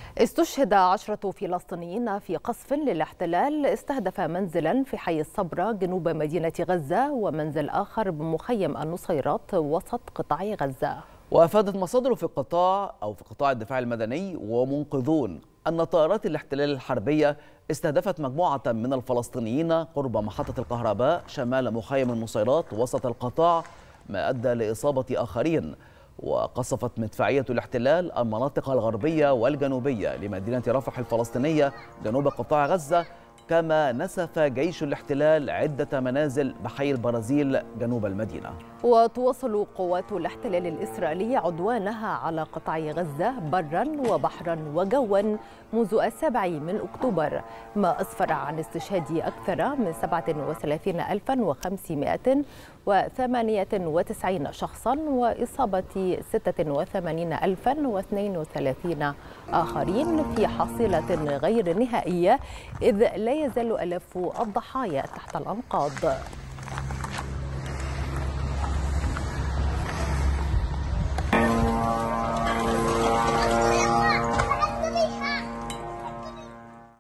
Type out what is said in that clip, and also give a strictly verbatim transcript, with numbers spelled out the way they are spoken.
استشهد عشرة فلسطينيين في قصف للاحتلال استهدف منزلا في حي الصبرة جنوب مدينة غزة ومنزل آخر بمخيم النصيرات وسط قطاع غزة. وأفادت مصادر في القطاع أو في قطاع الدفاع المدني ومنقذون أن طائرات الاحتلال الحربية استهدفت مجموعة من الفلسطينيين قرب محطة الكهرباء شمال مخيم النصيرات وسط القطاع، ما أدى لإصابة آخرين. وقصفت مدفعية الاحتلال المناطق الغربية والجنوبية لمدينة رفح الفلسطينية جنوب قطاع غزة، كما نسف جيش الاحتلال عدة منازل بحي البرازيل جنوب المدينة. وتواصل قوات الاحتلال الإسرائيلي عدوانها على قطاع غزة برا وبحرا وجوا منذ السابع من أكتوبر، ما أسفر عن استشهاد أكثر من سبعة وثلاثين ألفا وخمسمائة وثمانية وتسعين شخصا وإصابة ستة وثمانين ألفا واثنين وثلاثين آخرين في حصيلة غير نهائية، إذ لا يزال آلاف الضحايا تحت الأنقاض.